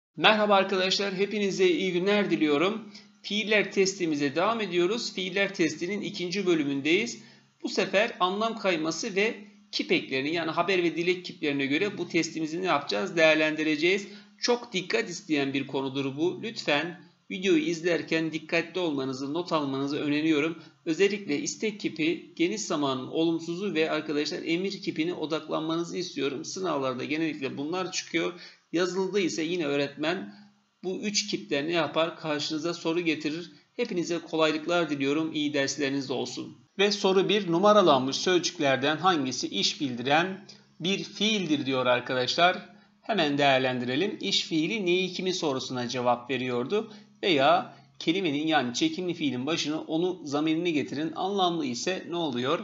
Merhaba arkadaşlar, hepinize iyi günler diliyorum. Fiiller testimize devam ediyoruz. Fiiller testinin ikinci bölümündeyiz. Bu sefer anlam kayması ve kip eklerini yani haber ve dilek kiplerine göre bu testimizi ne yapacağız? Değerlendireceğiz. Çok dikkat isteyen bir konudur bu. Lütfen videoyu izlerken dikkatli olmanızı, not almanızı öneriyorum. Özellikle istek kipi, geniş zamanın olumsuzu ve arkadaşlar emir kipine odaklanmanızı istiyorum. Sınavlarda genellikle bunlar çıkıyor. Yazılıda ise yine öğretmen bu 3 kipler ne yapar? Karşınıza soru getirir. Hepinize kolaylıklar diliyorum. İyi dersleriniz olsun. Ve soru 1, numaralanmış sözcüklerden hangisi iş bildiren bir fiildir diyor arkadaşlar. Hemen değerlendirelim. İş fiili neyi kimi sorusuna cevap veriyordu. Veya kelimenin yani çekimli fiilin başına onu zamirini getirin. Anlamlı ise ne oluyor?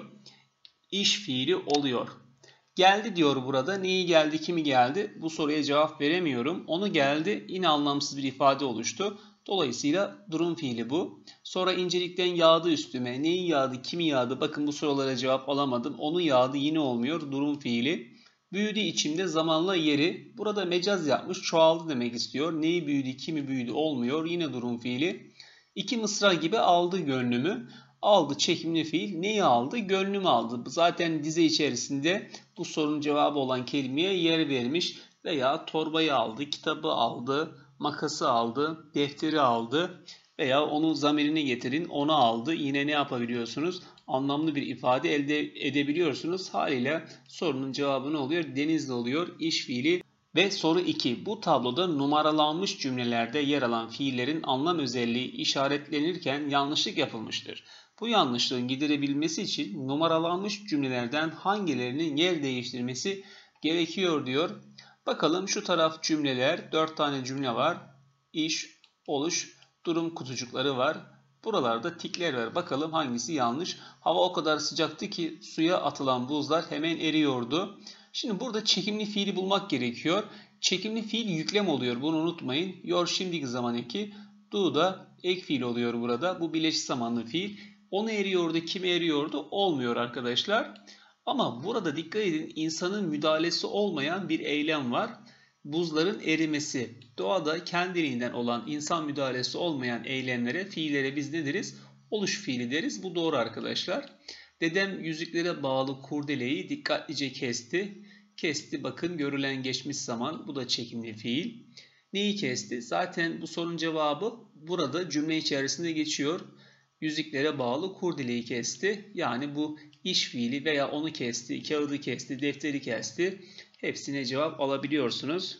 İş fiili oluyor. Geldi diyor burada. Neyi geldi, kimi geldi? Bu soruya cevap veremiyorum. Onu geldi. Yine anlamsız bir ifade oluştu. Dolayısıyla durum fiili bu. Sonra incelikten yağdı üstüme. Neyi yağdı, kimi yağdı? Bakın bu sorulara cevap alamadım. Onu yağdı yine olmuyor. Durum fiili. Büyüdü içimde zamanla yeri. Burada mecaz yapmış. Çoğaldı demek istiyor. Neyi büyüdü, kimi büyüdü olmuyor. Yine durum fiili. İki mısra gibi aldı gönlümü. Aldı çekimli fiil. Neyi aldı? Gönlümü aldı. Zaten dize içerisinde bu sorunun cevabı olan kelimeye yer vermiş. Veya torbayı aldı, kitabı aldı, makası aldı, defteri aldı. Veya onu zamirine getirin, onu aldı. Yine ne yapabiliyorsunuz? Anlamlı bir ifade elde edebiliyorsunuz. Haliyle sorunun cevabı ne oluyor? Denizli oluyor. İş fiili. Ve soru 2. Bu tabloda numaralanmış cümlelerde yer alan fiillerin anlam özelliği işaretlenirken yanlışlık yapılmıştır. Bu yanlışlığın giderebilmesi için numaralanmış cümlelerden hangilerinin yer değiştirmesi gerekiyor diyor. Bakalım şu taraf cümleler. 4 tane cümle var. İş, oluş, durum kutucukları var. Buralarda tikler var. Bakalım hangisi yanlış. Hava o kadar sıcaktı ki suya atılan buzlar hemen eriyordu. Şimdi burada çekimli fiili bulmak gerekiyor. Çekimli fiil yüklem oluyor. Bunu unutmayın. Yor şimdiki zaman eki. Do da ek fiil oluyor burada. Bu bileşik zamanlı fiil. Onu eriyordu, kimi eriyordu olmuyor arkadaşlar. Ama burada dikkat edin insanın müdahalesi olmayan bir eylem var. Buzların erimesi. Doğada kendiliğinden olan insan müdahalesi olmayan eylemlere, fiillere biz ne deriz? Oluş fiili deriz. Bu doğru arkadaşlar. Dedem yüzüklere bağlı kurdeleyi dikkatlice kesti. Kesti bakın görülen geçmiş zaman. Bu da çekimli fiil. Neyi kesti? Zaten bu sorunun cevabı burada cümle içerisinde geçiyor. Yüzüklere bağlı kurdeleyi kesti. Yani bu iş fiili veya onu kesti, kağıdı kesti, defteri kesti. Hepsine cevap alabiliyorsunuz.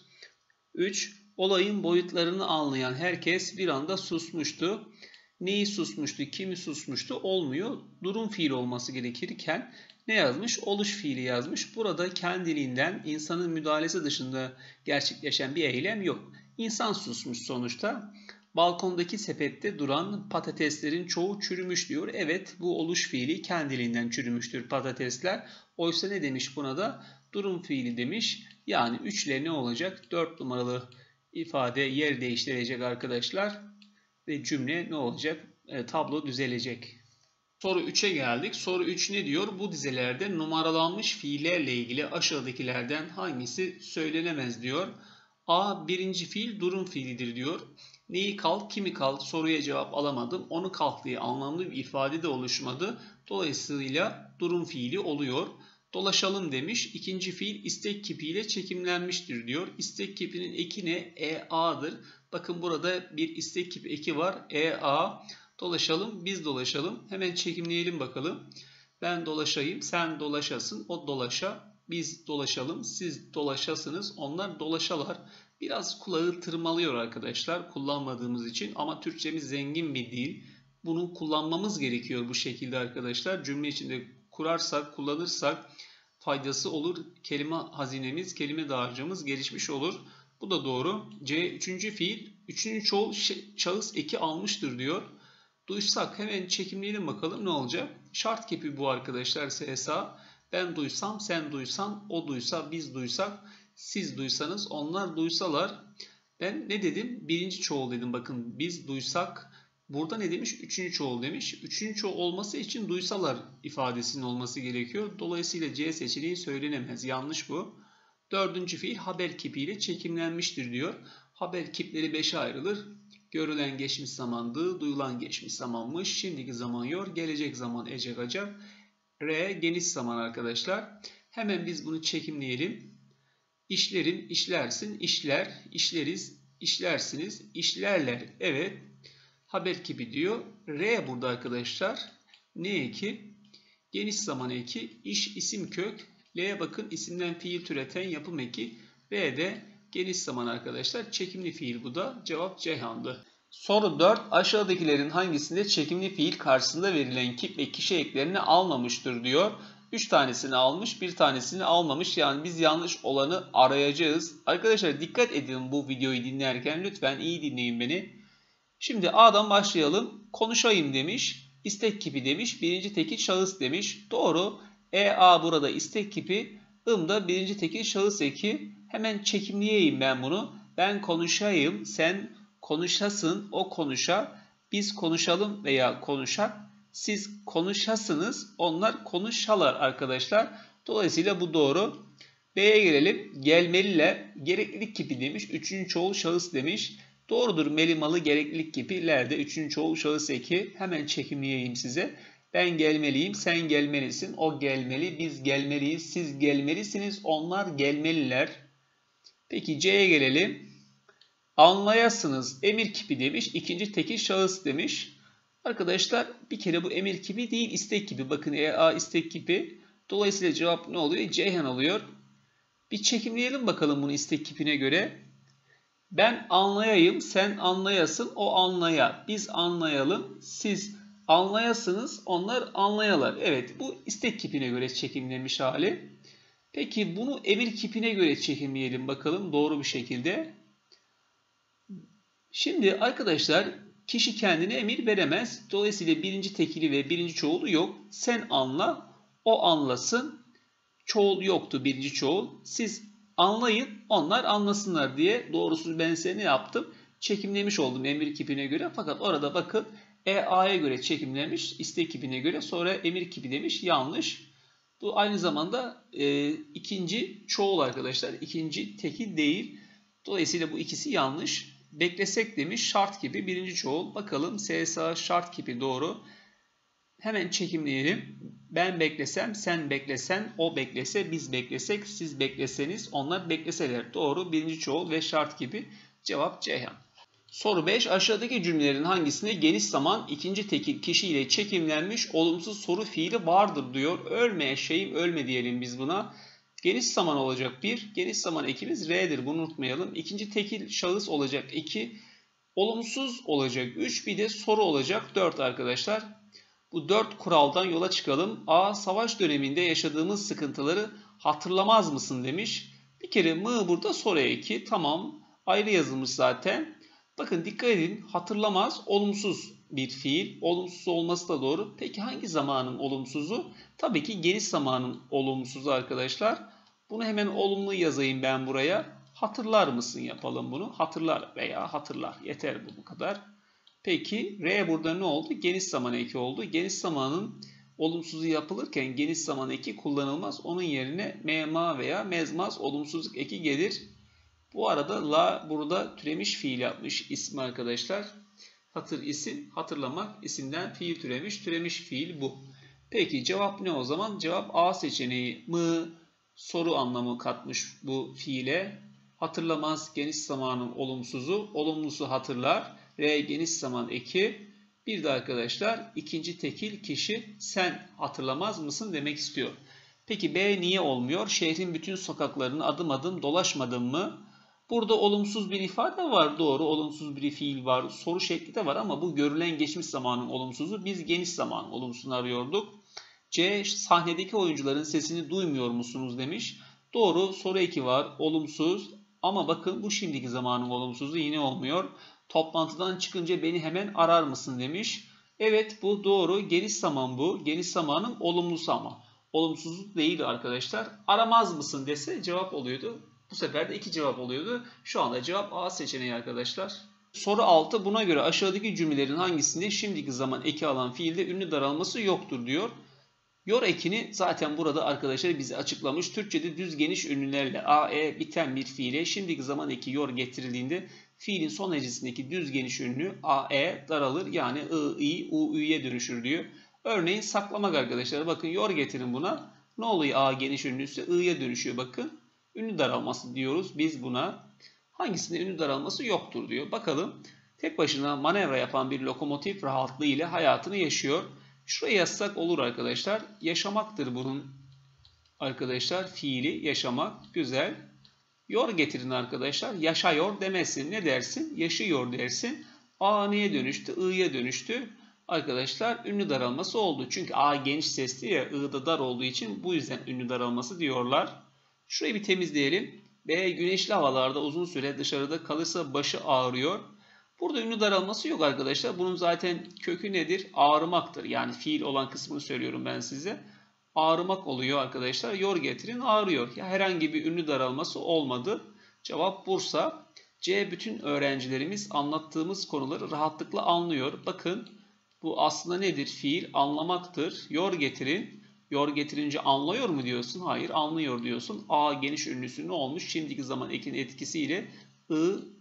3. Olayın boyutlarını anlayan herkes bir anda susmuştu. Neyi susmuştu, kimi susmuştu olmuyor. Durum fiili olması gerekirken ne yazmış? Oluş fiili yazmış. Burada kendiliğinden insanın müdahalesi dışında gerçekleşen bir eylem yok. İnsan susmuş sonuçta. Balkondaki sepette duran patateslerin çoğu çürümüş diyor. Evet bu oluş fiili kendiliğinden çürümüştür patatesler. Oysa ne demiş buna da? Durum fiili demiş. Yani 3 ile ne olacak? 4 numaralı ifade yer değiştirecek arkadaşlar. Ve cümle ne olacak? Tablo düzelecek. Soru 3'e geldik. Soru 3 ne diyor? Bu dizelerde numaralanmış fiillerle ilgili aşağıdakilerden hangisi söylenemez diyor. A. Birinci fiil durum fiilidir diyor. Neyi kalk, kimi kalk soruya cevap alamadım. Onu kalk diye anlamlı bir ifade de oluşmadı. Dolayısıyla durum fiili oluyor. Dolaşalım demiş. İkinci fiil istek kipiyle çekimlenmiştir diyor. İstek kipinin eki ne? EA'dır. Bakın burada bir istek kipi eki var. EA. Dolaşalım, biz dolaşalım. Hemen çekimleyelim bakalım. Ben dolaşayım, sen dolaşasın, o dolaşa. Biz dolaşalım, siz dolaşasınız, onlar dolaşalar. Biraz kulağı tırmalıyor arkadaşlar kullanmadığımız için ama Türkçemiz zengin bir dil. Bunu kullanmamız gerekiyor bu şekilde arkadaşlar. Cümle içinde kurarsak, kullanırsak faydası olur. Kelime hazinemiz, kelime dağarcığımız gelişmiş olur. Bu da doğru. C. Üçüncü fiil. Üçüncü çoğul şahıs eki almıştır diyor. Duysak hemen çekimleyelim bakalım ne olacak. Şart kipi bu arkadaşlar SSA. Ben duysam, sen duysan, o duysa, biz duysak, siz duysanız, onlar duysalar. Ben ne dedim? Birinci çoğul dedim. Bakın biz duysak. Burada ne demiş? Üçüncü çoğul demiş. Üçüncü çoğul olması için duysalar ifadesinin olması gerekiyor. Dolayısıyla C seçeneği söylenemez. Yanlış bu. Dördüncü fiil haber kipiyle çekimlenmiştir diyor. Haber kipleri 5'e ayrılır. Görülen geçmiş zamandı, duyulan geçmiş zamanmış, şimdiki zaman yor, gelecek zaman ecek acak. R geniş zaman arkadaşlar. Hemen biz bunu çekimleyelim. İşlerim, işlersin, işler, işleriz, işlersiniz, işlerler. Evet. Haber kipi diyor. R burada arkadaşlar. Ne eki? Geniş zaman eki. İş isim kök. L'ye bakın isimden fiil türeten yapım eki. V de geniş zaman arkadaşlar. Çekimli fiil bu da. Cevap Ceyhan'dı. Soru 4. Aşağıdakilerin hangisinde çekimli fiil karşısında verilen kip ve kişi eklerini almamıştır diyor. 3 tanesini almış, 1 tanesini almamış. Yani biz yanlış olanı arayacağız. Arkadaşlar dikkat edin bu videoyu dinlerken. Lütfen iyi dinleyin beni. Şimdi A'dan başlayalım. Konuşayım demiş. İstek kipi demiş. Birinci tekil şahıs demiş. Doğru. A burada istek kipi. Da birinci tekil şahıs eki. Hemen çekimleyeyim ben bunu. Ben konuşayım. Sen konuşasın. O konuşa. Biz konuşalım veya konuşak. Siz konuşasınız. Onlar konuşalar arkadaşlar. Dolayısıyla bu doğru. B'ye gelelim. Gelmeliler. Gereklilik kipi demiş. Üçüncü çoğul şahıs demiş. Doğrudur. Melimalı gereklilik kipilerde üçüncü çoğul şahıs eki. Hemen çekimleyeyim size. Ben gelmeliyim, sen gelmelisin, o gelmeli, biz gelmeliyiz, siz gelmelisiniz, onlar gelmeliler. Peki C'ye gelelim. Anlayasınız emir kipi demiş. İkinci tekil şahıs demiş. Arkadaşlar bir kere bu emir kipi değil istek kipi. Bakın A istek kipi. Dolayısıyla cevap ne oluyor? Ceyhan oluyor. Bir çekimleyelim bakalım bunu istek kipine göre. Ben anlayayım, sen anlayasın, o anlaya. Biz anlayalım, siz anlayasınız, onlar anlayalar. Evet, bu istek kipine göre çekimlenmiş hali. Peki bunu emir kipine göre çekimleyelim bakalım doğru bir şekilde. Şimdi arkadaşlar kişi kendine emir veremez. Dolayısıyla birinci tekili ve birinci çoğulu yok. Sen anla, o anlasın. Çoğul yoktu birinci çoğul. Siz anlayın, onlar anlasınlar diye doğrusu ben size ne yaptım? Çekimlemiş oldum emir kipine göre. Fakat orada bakın A'ya göre çekimlemiş, istek kipine göre sonra emir kipi demiş. Yanlış. Bu aynı zamanda ikinci çoğul arkadaşlar. İkinci tekil değil. Dolayısıyla bu ikisi yanlış. Beklesek demiş şart kipi birinci çoğul. Bakalım SSA şart kipi doğru. Hemen çekimleyelim. Ben beklesem, sen beklesen, o beklese, biz beklesek, siz bekleseniz, onlar bekleseler. Doğru. Birinci çoğul ve şart gibi. Cevap Ceyhan. Soru 5. Aşağıdaki cümlelerin hangisinde geniş zaman ikinci tekil kişiyle çekimlenmiş olumsuz soru fiili vardır diyor. Ölme eşeğim, ölme diyelim biz buna. Geniş zaman olacak 1. Geniş zaman ekimiz R'dir. Bunu unutmayalım. İkinci tekil şahıs olacak 2. Olumsuz olacak 3. Bir de soru olacak 4 arkadaşlar. Bu 4 kuraldan yola çıkalım. A. Savaş döneminde yaşadığımız sıkıntıları hatırlamaz mısın demiş. Bir kere mı burada soru eki. Tamam. Ayrı yazılmış zaten. Bakın dikkat edin. Hatırlamaz olumsuz bir fiil. Olumsuz olması da doğru. Peki hangi zamanın olumsuzu? Tabii ki geniş zamanın olumsuzu arkadaşlar. Bunu hemen olumlu yazayım ben buraya. Hatırlar mısın yapalım bunu. Hatırlar veya hatırlar. Yeter bu kadar. Peki R burada ne oldu? Geniş zaman eki oldu. Geniş zamanın olumsuzu yapılırken geniş zaman eki kullanılmaz. Onun yerine mema veya mezmaz olumsuzluk eki gelir. Bu arada la burada türemiş fiil yapmış ismi arkadaşlar. Hatır isim, hatırlamak isimden fiil türemiş. Türemiş fiil bu. Peki cevap ne o zaman? Cevap A seçeneği. Mı soru anlamı katmış bu fiile. Hatırlamaz geniş zamanın olumsuzu. Olumlusu hatırlar. R geniş zaman eki. Bir de arkadaşlar ikinci tekil kişi sen hatırlamaz mısın demek istiyor. Peki B niye olmuyor? Şehrin bütün sokaklarını adım adım dolaşmadın mı? Burada olumsuz bir ifade var. Doğru olumsuz bir fiil var. Soru şekli de var ama bu görülen geçmiş zamanın olumsuzu. Biz geniş zaman olumsuzunu arıyorduk. C. Sahnedeki oyuncuların sesini duymuyor musunuz demiş. Doğru soru eki var. Olumsuz. Ama bakın bu şimdiki zamanın olumsuzu yine olmuyor. Toplantıdan çıkınca beni hemen arar mısın demiş. Evet bu doğru. Geniş zaman bu. Geniş zamanın olumlusu ama. Olumsuzluk değil arkadaşlar. Aramaz mısın dese cevap oluyordu. Bu sefer de 2 cevap oluyordu. Şu anda cevap A seçeneği arkadaşlar. Soru 6. Buna göre aşağıdaki cümlelerin hangisinde şimdiki zaman eki alan fiilde ünlü daralması yoktur diyor. Yor ekini zaten burada arkadaşlar bize açıklamış. Türkçe'de düz geniş ünlülerle AE biten bir fiile şimdiki zaman eki yor getirildiğinde fiilin son hecesindeki düz geniş ünlü AE daralır. Yani I, UÜ'ye dönüşür diyor. Örneğin saklamak arkadaşlar. Bakın yor getirin buna. Ne oluyor A geniş ünlüyse I'ye dönüşüyor bakın. Ünlü daralması diyoruz biz buna. Hangisinde ünlü daralması yoktur diyor. Bakalım. Tek başına manevra yapan bir lokomotif rahatlığı ile hayatını yaşıyor. Şuraya yazsak olur arkadaşlar. Yaşamaktır bunun arkadaşlar fiili. Yaşamak. Güzel. Yor getirin arkadaşlar. Yaşıyor demezsin. Ne dersin? Yaşıyor dersin. A neye dönüştü? I'ye dönüştü. Arkadaşlar ünlü daralması oldu. Çünkü A geniş sesli ya, I da dar olduğu için bu yüzden ünlü daralması diyorlar. Şurayı bir temizleyelim. B güneşli havalarda uzun süre dışarıda kalırsa başı ağrıyor. Burada ünlü daralması yok arkadaşlar. Bunun zaten kökü nedir? Ağrımaktır. Yani fiil olan kısmını söylüyorum ben size. Ağrımak oluyor arkadaşlar. Yor getirin ağrıyor. Ya herhangi bir ünlü daralması olmadı. Cevap Bursa. C bütün öğrencilerimiz anlattığımız konuları rahatlıkla anlıyor. Bakın bu aslında nedir? Fiil anlamaktır. Yor getirin. Yor getirince anlıyor mu diyorsun? Hayır anlıyor diyorsun. A geniş ünlüsü ne olmuş? Şimdiki zaman ekinin etkisiyle I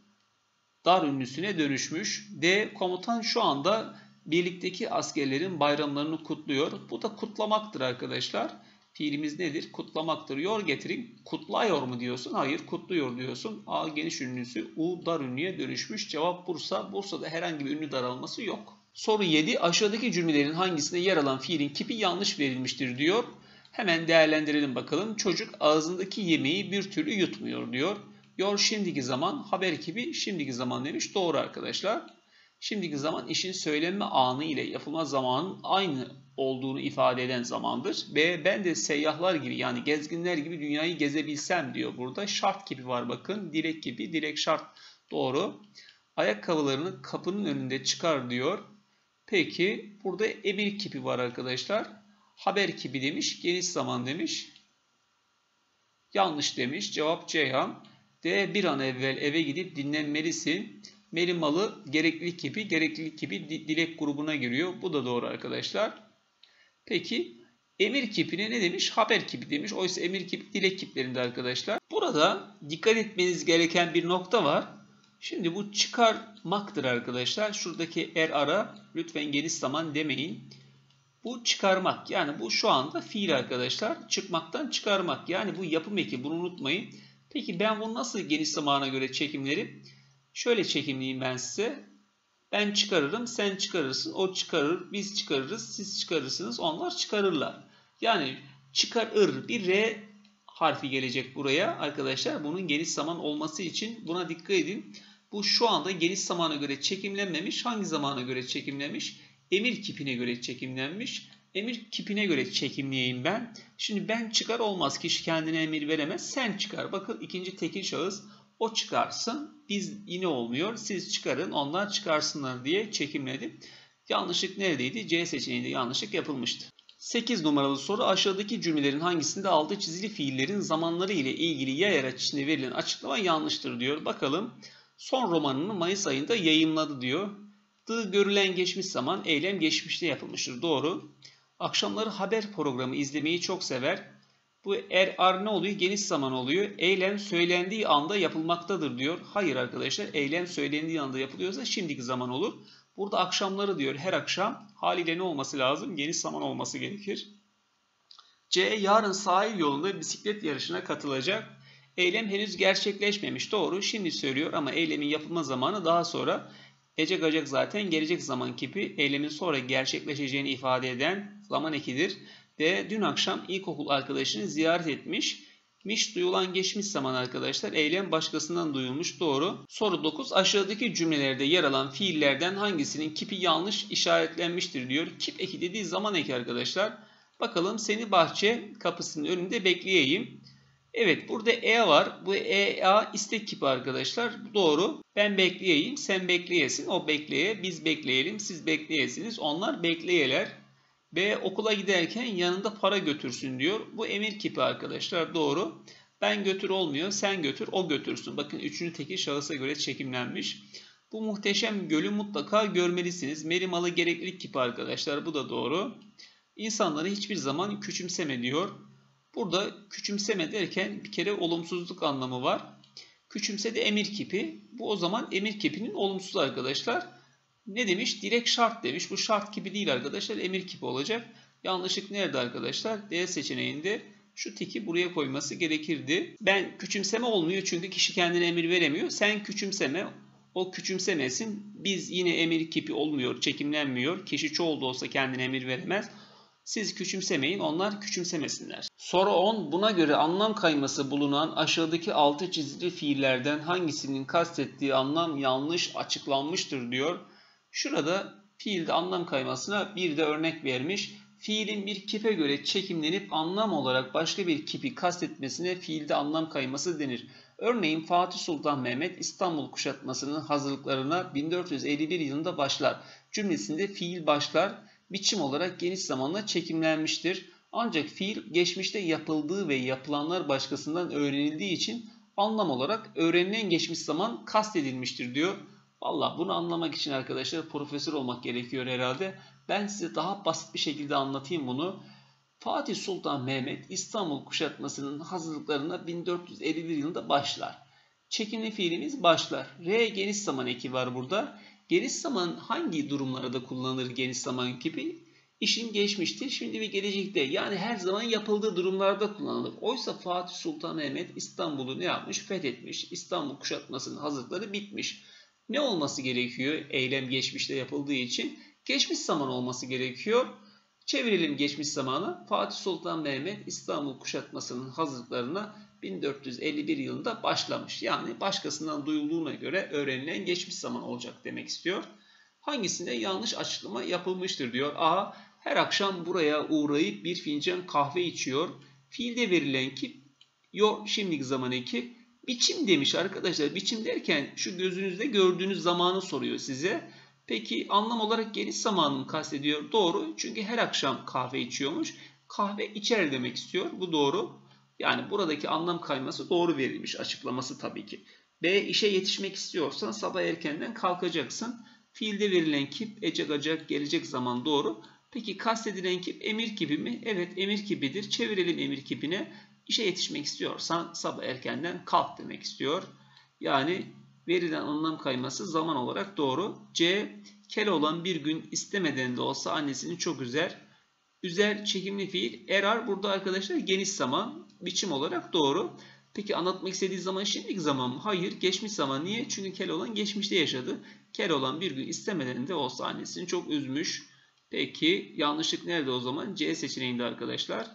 dar ünlüsüne dönüşmüş. D komutan şu anda birlikteki askerlerin bayramlarını kutluyor. Bu da kutlamaktır arkadaşlar. Fiilimiz nedir? Kutlamaktır. Yor getirin. Kutluyor mu diyorsun? Hayır kutluyor diyorsun. A geniş ünlüsü U dar ünlüye dönüşmüş. Cevap Bursa. Bursa'da herhangi bir ünlü daralması yok. Soru 7. Aşağıdaki cümlelerin hangisinde yer alan fiilin kipi yanlış verilmiştir diyor. Hemen değerlendirelim bakalım. Çocuk ağzındaki yemeği bir türlü yutmuyor diyor. Yor şimdiki zaman, haber kipi şimdiki zaman demiş. Doğru arkadaşlar. Şimdiki zaman işin söylenme anı ile yapılma zamanın aynı olduğunu ifade eden zamandır. B ben de seyyahlar gibi yani gezginler gibi dünyayı gezebilsem diyor burada. Şart kipi var bakın. Dilek kipi, dilek şart. Doğru. Ayakkabılarını kapının önünde çıkar diyor. Peki burada emir kipi var arkadaşlar. Haber kipi demiş, geniş zaman demiş. Yanlış demiş. Cevap Ceyhan. D bir an evvel eve gidip dinlenmelisin. Melimalı gereklilik kipi dilek grubuna giriyor. Bu da doğru arkadaşlar. Peki emir kipine ne demiş? Haber kipi demiş. Oysa emir kipi dilek kiplerinde arkadaşlar. Burada dikkat etmeniz gereken bir nokta var. Şimdi bu çıkarmaktır arkadaşlar. Şuradaki ara lütfen geniş zaman demeyin. Bu çıkarmak. Yani bu şu anda fiil arkadaşlar. Çıkmaktan çıkarmak. Yani bu yapım eki. Bunu unutmayın. Peki ben bunu nasıl geniş zamana göre çekimlerim? Şöyle çekimleyeyim ben size. Ben çıkarırım, sen çıkarırsın, o çıkarır, biz çıkarırız, siz çıkarırsınız, onlar çıkarırlar. Yani çıkarır bir R harfi gelecek buraya arkadaşlar. Bunun geniş zaman olması için buna dikkat edin. Bu şu anda geniş zamana göre çekimlenmemiş. Hangi zamana göre çekimlenmiş? Emir kipine göre çekimlenmiş. Emir kipine göre çekimleyeyim ben. Şimdi ben çıkar olmaz. Kişi kendine emir veremez. Sen çıkar. Bakın ikinci tekil şahıs. O çıkarsın. Biz yine olmuyor. Siz çıkarın. Onlar çıkarsınlar diye çekimledim. Yanlışlık neredeydi? C seçeneğinde yanlışlık yapılmıştı. 8 numaralı soru. Aşağıdaki cümlelerin hangisinde altı çizili fiillerin zamanları ile ilgili yay araç içinde verilen açıklama yanlıştır diyor. Bakalım. Son romanını Mayıs ayında yayımladı diyor. Görülen geçmiş zaman eylem geçmişte yapılmıştır. Doğru. Akşamları haber programı izlemeyi çok sever. Bu ne oluyor? Geniş zaman oluyor. Eylem söylendiği anda yapılmaktadır diyor. Hayır arkadaşlar. Eylem söylendiği anda yapılıyorsa şimdiki zaman olur. Burada akşamları diyor. Her akşam haliyle ne olması lazım? Geniş zaman olması gerekir. C. Yarın sahil yolunda bisiklet yarışına katılacak. Eylem henüz gerçekleşmemiş. Doğru. Şimdi söylüyor ama eylemin yapılma zamanı daha sonra. Ecek zaten gelecek zaman kipi eylemin sonra gerçekleşeceğini ifade eden zaman ekidir. D. Dün akşam ilkokul arkadaşını ziyaret etmiş. Duyulan geçmiş zaman arkadaşlar. Eylem başkasından duyulmuş. Doğru. Soru 9. Aşağıdaki cümlelerde yer alan fiillerden hangisinin kipi yanlış işaretlenmiştir diyor. Kip eki dediği zaman eki arkadaşlar. Bakalım seni bahçe kapısının önünde bekleyeyim. Evet burada var. Bu istek kipi arkadaşlar. Doğru. Ben bekleyeyim, sen bekleyesin, o bekleye, biz bekleyelim, siz bekleyesiniz, onlar bekleyeler. B. Okula giderken yanında para götürsün diyor. Bu emir kipi arkadaşlar. Doğru. Ben götür olmuyor, sen götür, o götürsün. Bakın üçüncü tekil şahısa göre çekimlenmiş. Bu muhteşem gölü mutlaka görmelisiniz. Merimalı gereklilik kipi arkadaşlar. Bu da doğru. İnsanları hiçbir zaman küçümseme diyor. Burada küçümseme derken bir kere olumsuzluk anlamı var. Küçümse de emir kipi. Bu o zaman emir kipinin olumsuz arkadaşlar. Ne demiş? Direkt şart demiş. Bu şart kipi değil arkadaşlar. Emir kipi olacak. Yanlışlık nerede arkadaşlar? D seçeneğinde şu tiki buraya koyması gerekirdi. Ben küçümseme olmuyor çünkü kişi kendine emir veremiyor. Sen küçümseme, o küçümsemesin. Biz yine emir kipi olmuyor, çekimlenmiyor. Kişi çoğul da olsa kendine emir veremez. Siz küçümsemeyin, onlar küçümsemesinler. Soru 10. Buna göre anlam kayması bulunan aşağıdaki altı çizili fiillerden hangisinin kastettiği anlam yanlış açıklanmıştır diyor. Şurada fiilde anlam kaymasına bir de örnek vermiş. Fiilin bir kipe göre çekimlenip anlam olarak başka bir kipi kastetmesine fiilde anlam kayması denir. Örneğin Fatih Sultan Mehmet İstanbul kuşatmasının hazırlıklarına 1451 yılında başlar. Cümlesinde fiil başlar, biçim olarak geniş zamanla çekimlenmiştir. Ancak fiil geçmişte yapıldığı ve yapılanlar başkasından öğrenildiği için anlam olarak öğrenilen geçmiş zaman kastedilmiştir diyor. Valla bunu anlamak için arkadaşlar profesör olmak gerekiyor herhalde. Ben size daha basit bir şekilde anlatayım bunu. Fatih Sultan Mehmet İstanbul kuşatmasının hazırlıklarına 1451 yılında başlar. Çekimli fiilimiz başlar. R geniş zaman eki var burada. Geniş zaman hangi durumlarda kullanılır geniş zaman kipi? İşin geçmişte, şimdi ve gelecekte, yani her zaman yapıldığı durumlarda kullanılır. Oysa Fatih Sultan Mehmet İstanbul'u ne yapmış? Fethetmiş. İstanbul kuşatmasının hazırlıkları bitmiş. Ne olması gerekiyor? Eylem geçmişte yapıldığı için geçmiş zaman olması gerekiyor. Çevirelim geçmiş zamana. Fatih Sultan Mehmet İstanbul kuşatmasının hazırlıklarına 1451 yılında başlamış. Yani başkasından duyulduğuna göre öğrenilen geçmiş zaman olacak demek istiyor. Hangisinde yanlış açıklama yapılmıştır diyor. A. Her akşam buraya uğrayıp bir fincan kahve içiyor. Fiilde verilen ki şimdiki zaman eki. Biçim demiş arkadaşlar. Biçim derken şu gözünüzde gördüğünüz zamanı soruyor size. Peki anlam olarak geniş zamanı mı kastediyor? Doğru. Çünkü her akşam kahve içiyormuş. Kahve içer demek istiyor. Bu doğru. Yani buradaki anlam kayması doğru verilmiş açıklaması tabii ki. B. İşe yetişmek istiyorsan sabah erkenden kalkacaksın. Fiilde verilen kip, ecek acak, gelecek zaman doğru. Peki kastedilen kip emir kipi mi? Evet, emir kipidir. Çevirelim emir kipine. İşe yetişmek istiyorsan sabah erkenden kalk demek istiyor. Yani verilen anlam kayması zaman olarak doğru. C. Keloğlan bir gün istemeden de olsa annesini çok üzer. Üzer çekimli fiil. Erar burada arkadaşlar geniş zaman. Biçim olarak doğru. Peki anlatmak istediği zaman şimdiki zaman mı? Hayır, geçmiş zaman. Niye? Çünkü Keloğlan geçmişte yaşadı. Keloğlan bir gün istemeden de olsa annesini çok üzmüş. Peki yanlışlık nerede o zaman? C seçeneğinde arkadaşlar.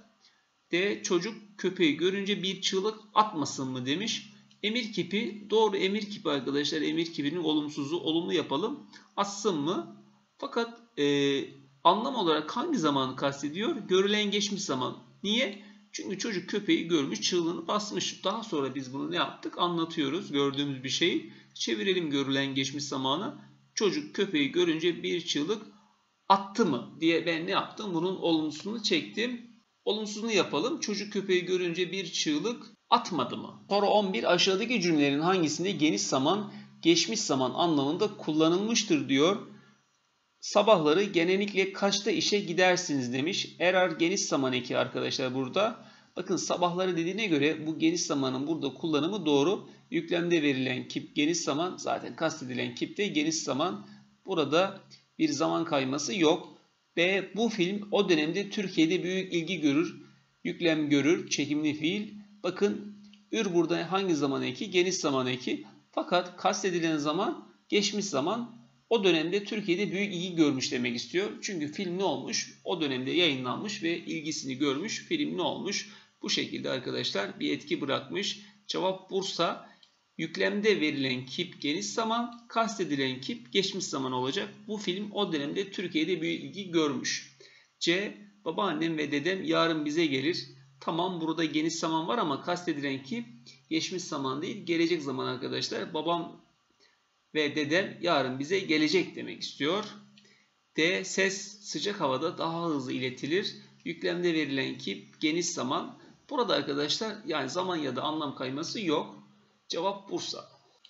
D. Çocuk köpeği görünce bir çığlık atmasın mı demiş. Emir kipi doğru, emir kipi arkadaşlar. Emir kipinin olumsuzu olumlu yapalım. Atsın mı? Fakat anlam olarak hangi zamanı kastediyor? Görülen geçmiş zaman. Niye? Çünkü çocuk köpeği görmüş, çığlığını basmış. Daha sonra biz bunu ne yaptık? Anlatıyoruz gördüğümüz bir şeyi. Çevirelim görülen geçmiş zamanı. Çocuk köpeği görünce bir çığlık attı mı diye ben ne yaptım? Bunun olumsuzunu çektim. Olumsuzunu yapalım. Çocuk köpeği görünce bir çığlık atmadı mı? Soru 11. Aşağıdaki cümlelerin hangisinde geniş zaman, geçmiş zaman anlamında kullanılmıştır diyor. Sabahları genellikle kaçta işe gidersiniz demiş. Erar geniş zaman eki arkadaşlar burada. Bakın sabahları dediğine göre bu geniş zamanın burada kullanımı doğru. Yüklemde verilen kip geniş zaman, zaten kastedilen kip de geniş zaman. Burada bir zaman kayması yok. B. Bu film o dönemde Türkiye'de büyük ilgi görür. Yüklem görür. Çekimli fiil. Bakın burada hangi zaman eki? Geniş zaman eki. Fakat kastedilen zaman geçmiş zaman. O dönemde Türkiye'de büyük ilgi görmüş demek istiyor. Çünkü film ne olmuş? O dönemde yayınlanmış ve ilgisini görmüş. Film ne olmuş? Bu şekilde arkadaşlar bir etki bırakmış. Cevap Bursa. Yüklemde verilen kip geniş zaman, kastedilen kip geçmiş zaman olacak. Bu film o dönemde Türkiye'de büyük ilgi görmüş. C. Babaannem ve dedem yarın bize gelir. Tamam, burada geniş zaman var ama kastedilen kip geçmiş zaman değil, gelecek zaman arkadaşlar. Babam ve dedem yarın bize gelecek demek istiyor. D. Ses sıcak havada daha hızlı iletilir. Yüklemde verilen kip geniş zaman. Burada arkadaşlar yani zaman ya da anlam kayması yok. Cevap Bursa.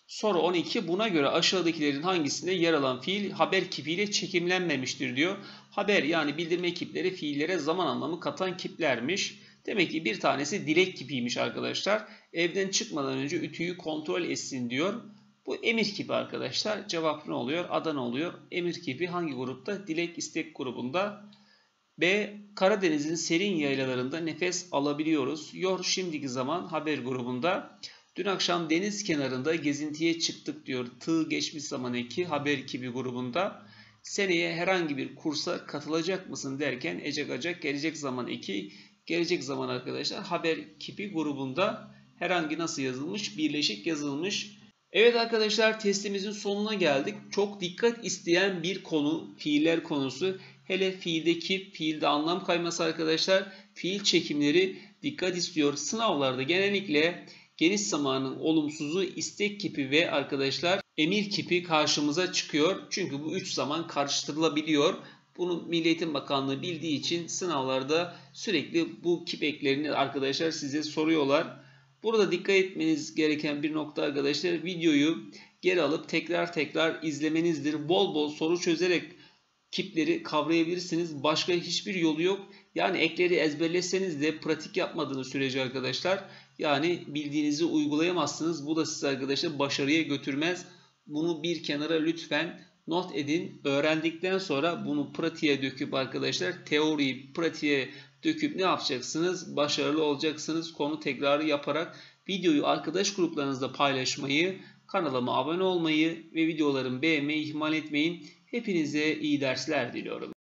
Soru 12. Buna göre aşağıdakilerin hangisinde yer alan fiil haber kipiyle çekimlenmemiştir diyor. Haber yani bildirme kipleri fiillere zaman anlamı katan kiplermiş. Demek ki bir tanesi dilek kipiymiş arkadaşlar. Evden çıkmadan önce ütüyü kontrol etsin diyor. Bu emir kipi arkadaşlar. Cevap ne oluyor? Adana oluyor. Emir kipi hangi grupta? Dilek istek grubunda. B. Karadeniz'in serin yaylalarında nefes alabiliyoruz. Yor şimdiki zaman haber grubunda. Dün akşam deniz kenarında gezintiye çıktık diyor. Tığ geçmiş zaman eki haber kipi grubunda. Seneye herhangi bir kursa katılacak mısın derken ecek acak gelecek zaman eki. Gelecek zaman arkadaşlar haber kipi grubunda. Herhangi nasıl yazılmış? Birleşik yazılmış. Evet arkadaşlar testimizin sonuna geldik. Çok dikkat isteyen bir konu fiiller konusu. Hele fiildeki fiilde anlam kayması arkadaşlar. Fiil çekimleri dikkat istiyor. Sınavlarda genellikle geniş zamanın olumsuzu istek kipi ve arkadaşlar emir kipi karşımıza çıkıyor. Çünkü bu üç zaman karıştırılabiliyor. Bunu Milli Eğitim Bakanlığı bildiği için sınavlarda sürekli bu kip eklerini arkadaşlar size soruyorlar. Burada dikkat etmeniz gereken bir nokta arkadaşlar videoyu geri alıp tekrar izlemenizdir. Bol bol soru çözerek kipleri kavrayabilirsiniz. Başka hiçbir yolu yok. Yani ekleri ezberleseniz de pratik yapmadığınız sürece arkadaşlar yani bildiğinizi uygulayamazsınız. Bu da sizi arkadaşlar başarıya götürmez. Bunu bir kenara lütfen not edin. Öğrendikten sonra bunu pratiğe döküp arkadaşlar teoriyi pratiğe döküp ne yapacaksınız? Başarılı olacaksınız. Konu tekrarı yaparak videoyu arkadaş gruplarınızda paylaşmayı, kanalıma abone olmayı ve videolarımı beğenmeyi ihmal etmeyin. Hepinize iyi dersler diliyorum.